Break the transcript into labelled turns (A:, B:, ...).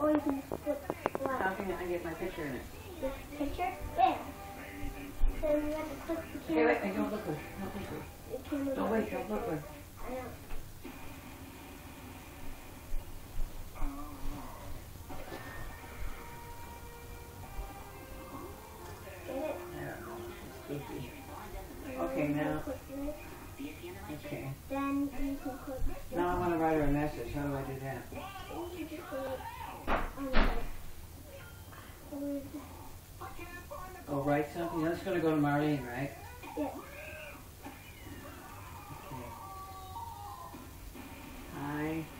A: Or you can just put what?
B: How can I get my picture in it?
A: This picture? There. So you have to click the camera.
B: Hey, wait, don't look good. Don't look good.
A: The camera.
B: Don't wait, don't look good.
A: I know. Get it?
B: I don't know. It's goofy. Okay, now. Okay.
A: Then you can click.
B: Now I want to write her a message. How do I do that?
A: You just go on the
B: Oh, write something? That's going to go to Marlene, right?
A: yeah.
B: Okay. Hi.